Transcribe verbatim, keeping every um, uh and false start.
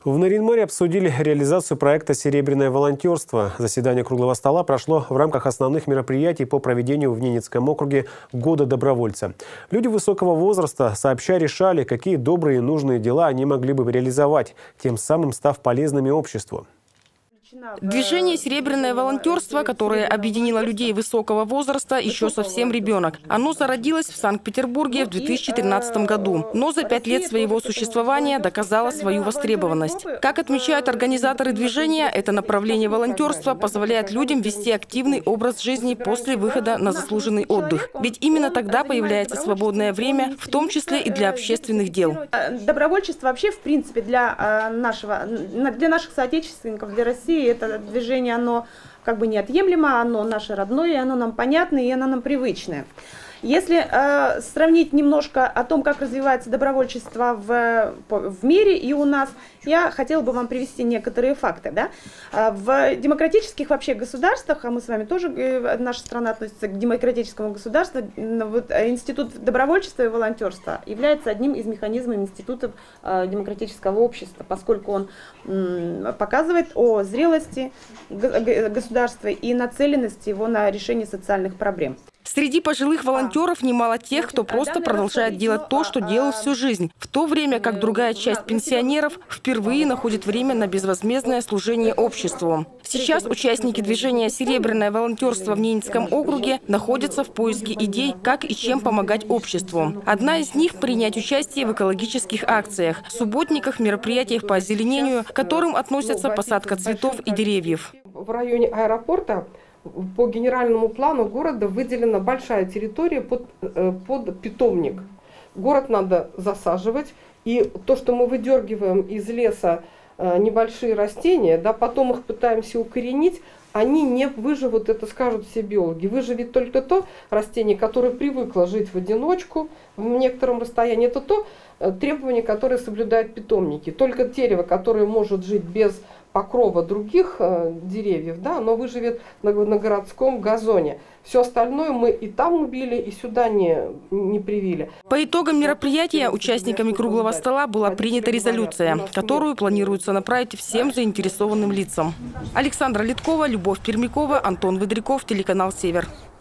В Нарьян-Маре обсудили реализацию проекта «Серебряное волонтерство». Заседание круглого стола прошло в рамках основных мероприятий по проведению в Ненецком округе Года добровольца. Люди высокого возраста сообща решали, какие добрые и нужные дела они могли бы реализовать, тем самым став полезными обществу. Движение «Серебряное волонтерство», которое объединило людей высокого возраста, еще совсем ребенок. Оно зародилось в Санкт-Петербурге в две тысячи тринадцатом году, но за пять лет своего существования доказало свою востребованность. Как отмечают организаторы движения, это направление волонтерства позволяет людям вести активный образ жизни после выхода на заслуженный отдых. Ведь именно тогда появляется свободное время, в том числе и для общественных дел. Добровольчество вообще, в принципе, для нашего, для наших соотечественников, для России, это движение, оно как бы неотъемлемо, оно наше родное, и оно нам понятно, и оно нам привычное. Если э, сравнить немножко о том, как развивается добровольчество в, в мире и у нас, я хотела бы вам привести некоторые факты. Да? В демократических вообще государствах, а мы с вами тоже, э, наша страна относится к демократическому государству, вот, институт добровольчества и волонтерства является одним из механизмов институтов э, демократического общества, поскольку он м, показывает о зрелости государства и нацеленности его на решение социальных проблем. Среди пожилых волонтеров немало тех, кто просто продолжает делать то, что делал всю жизнь, в то время как другая часть пенсионеров впервые находит время на безвозмездное служение обществу. Сейчас участники движения «Серебряное волонтерство» в Ненецком округе находятся в поиске идей, как и чем помогать обществу. Одна из них – принять участие в экологических акциях, субботниках, мероприятиях по озеленению, к которым относятся посадка цветов и деревьев. В районе аэропорта по генеральному плану города выделена большая территория под, под питомник. Город надо засаживать, и то, что мы выдергиваем из леса небольшие растения, да, потом их пытаемся укоренить, они не выживут, это скажут все биологи. Выживет только то растение, которое привыкло жить в одиночку в некотором расстоянии. Это то требование, которое соблюдают питомники. Только дерево, которое может жить без покрова других э, деревьев, да, оно выживет на, на городском газоне. Все остальное мы и там убили, и сюда не, не привили. По итогам мероприятия участниками круглого стола была принята резолюция, которую планируется направить всем заинтересованным лицам. Александра Литкова, Любовь Пермякова, Антон Выдряков, телеканал «Север».